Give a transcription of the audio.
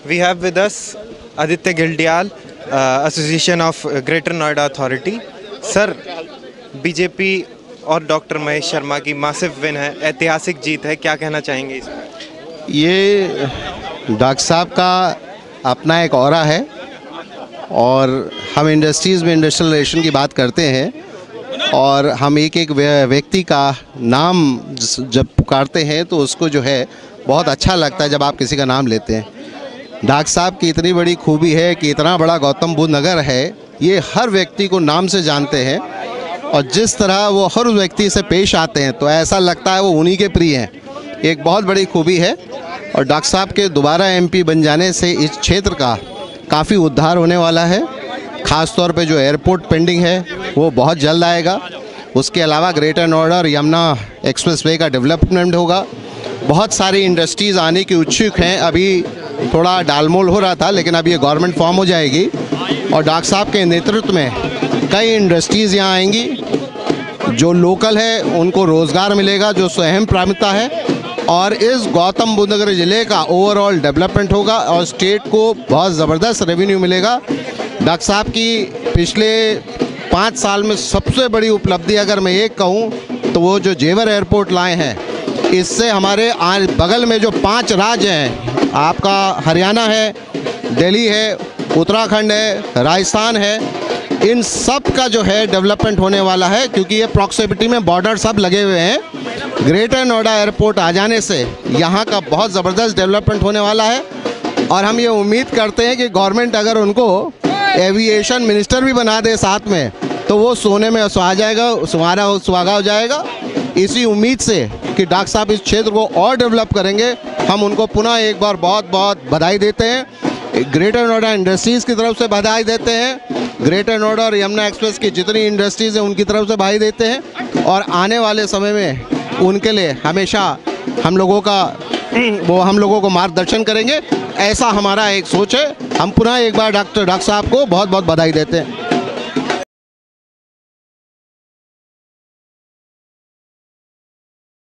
We have with us Aditya Ghildyal, Association of Greater Noida Authority. Sir, BJP और doctor Mahesh Sharma की massive win है, ऐतिहासिक जीत है, क्या कहना चाहेंगे इसमें? ये डॉक्टर साहब का अपना एक ऑरा है और हम इंडस्ट्रीज़ में इंडस्ट्रियल रिलेशन की बात करते हैं और हम एक एक व्यक्ति का नाम जब पुकारते हैं तो उसको जो है बहुत अच्छा लगता है जब आप किसी का नाम लेते हैं। डॉक्टर साहब की इतनी बड़ी खूबी है कि इतना बड़ा गौतम बुद्ध नगर है, ये हर व्यक्ति को नाम से जानते हैं और जिस तरह वो हर व्यक्ति से पेश आते हैं तो ऐसा लगता है वो उन्हीं के प्रिय हैं। एक बहुत बड़ी खूबी है और डॉक्टर साहब के दोबारा एमपी बन जाने से इस क्षेत्र का काफ़ी उद्धार होने वाला है। ख़ास तौर पे जो एयरपोर्ट पेंडिंग है वो बहुत जल्द आएगा। उसके अलावा ग्रेटर नोएडा और यमुना एक्सप्रेसवे का डेवलपमेंट होगा। बहुत सारी इंडस्ट्रीज़ आने की उत्सुक हैं। अभी थोड़ा डालमोल हो रहा था लेकिन अब ये गवर्नमेंट फॉर्म हो जाएगी और डॉक्टर साहब के नेतृत्व में कई इंडस्ट्रीज़ यहाँ आएंगी। जो लोकल है उनको रोज़गार मिलेगा, जो स्वयं प्राथमिकता है, और इस गौतम बुद्ध नगर ज़िले का ओवरऑल डेवलपमेंट होगा और स्टेट को बहुत ज़बरदस्त रेवेन्यू मिलेगा। डॉक्टर साहब की पिछले 5 साल में सबसे बड़ी उपलब्धि अगर मैं एक कहूँ तो वो जो जेवर एयरपोर्ट लाए हैं, इससे हमारे बगल में जो 5 राज्य हैं, आपका हरियाणा है, दिल्ली है, उत्तराखंड है, राजस्थान है, इन सब का जो है डेवलपमेंट होने वाला है क्योंकि ये प्रॉक्सिमिटी में बॉर्डर सब लगे हुए हैं। ग्रेटर नोएडा एयरपोर्ट आ जाने से यहाँ का बहुत ज़बरदस्त डेवलपमेंट होने वाला है और हम ये उम्मीद करते हैं कि गवर्नमेंट अगर उनको एविएशन मिनिस्टर भी बना दे साथ में तो वो सोने में सुहा जाएगा, सुहागा हो जाएगा। इसी उम्मीद से कि डॉक्टर साहब इस क्षेत्र को और डेवलप करेंगे, हम उनको पुनः एक बार बहुत बहुत बधाई देते हैं। ग्रेटर नोएडा इंडस्ट्रीज़ की तरफ से बधाई देते हैं, ग्रेटर नोएडा और यमुना एक्सप्रेस की जितनी इंडस्ट्रीज़ हैं उनकी तरफ से बधाई देते हैं और आने वाले समय में उनके लिए हमेशा हम लोगों को मार्गदर्शन करेंगे, ऐसा हमारा एक सोच है। हम पुनः एक बार डॉक्टर साहब को बहुत बहुत बधाई देते हैं।